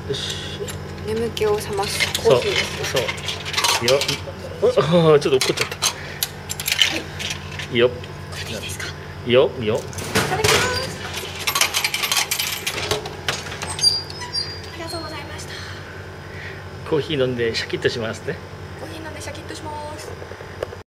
よし。 眠気を覚ますコーヒーですね。 そうよ。ちょっと怒っちゃった。いいよ。 これでいいですか？ いいよいいよ。 いただきます。ありがとうございました。 コーヒー飲んでシャキッとしますね。 コーヒー飲んでシャキッとします。